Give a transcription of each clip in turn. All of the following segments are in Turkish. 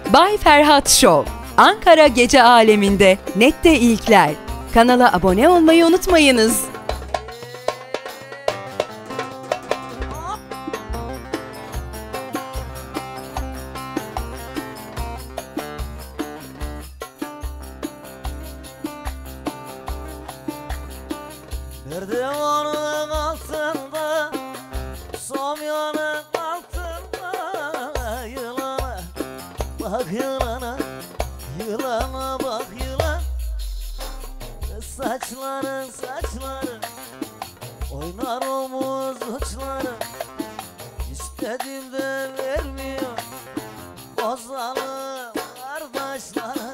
Bay Ferhat Show, Ankara gece aleminde nette ilkler. Kanala abone olmayı unutmayınız. Merdivanın altında, somyanın altında, yılana bak yılana, yılana bak yılan. Saçların oynar omuz uçları, istediğimde vermiyor bozalım kardeşler.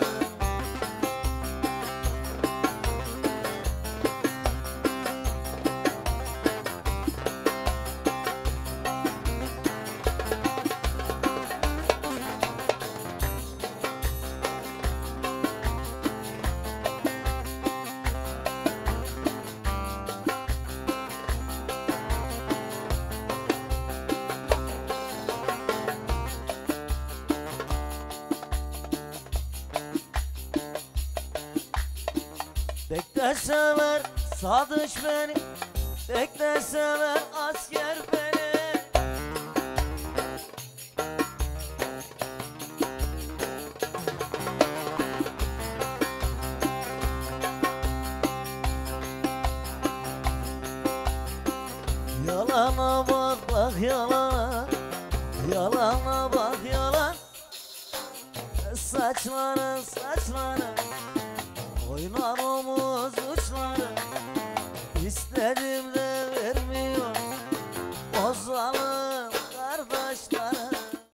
Pek de sever sadıç beni, pek de sever asker beni. Yalana bak bak yalana, yalana bak yalan. Saçları oynar omuz uçları, istediğimde vermiyor bozalım kardeşler.